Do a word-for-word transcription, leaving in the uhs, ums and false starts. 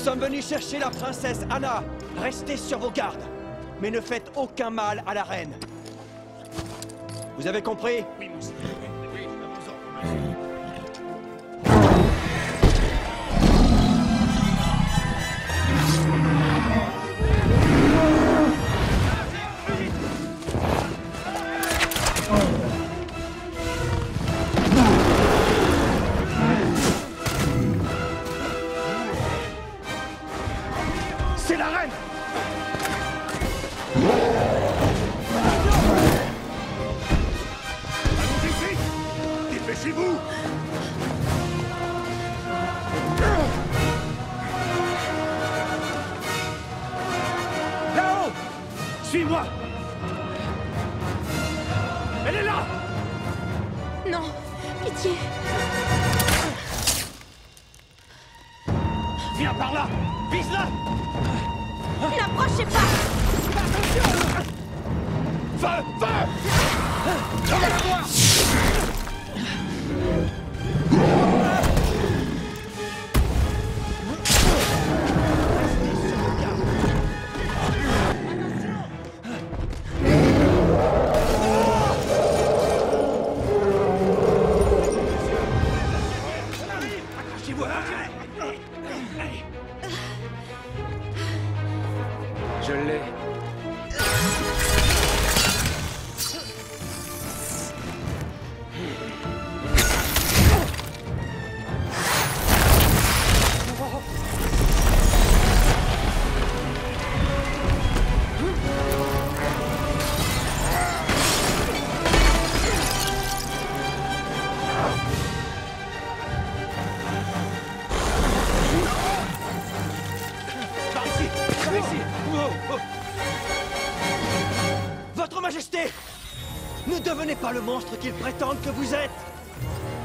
sommes venus chercher la princesse Anna. Restez sur vos gardes, mais ne faites aucun mal à la reine. Vous avez compris? Oui, monsieur. Oui, à vos ordres. C'est la reine! Allons-y vite! Dépêchez-vous! Là-haut! Suis-moi! Elle est là! Non, pitié. Viens par là! Vise-la! N'approchez pas. Feu! Feu! Regarde-moi! Accrochez-vous! Je l'ai. Par ici! Par ici! Oh, oh. Votre Majesté! Ne devenez pas le monstre qu'ils prétendent que vous êtes!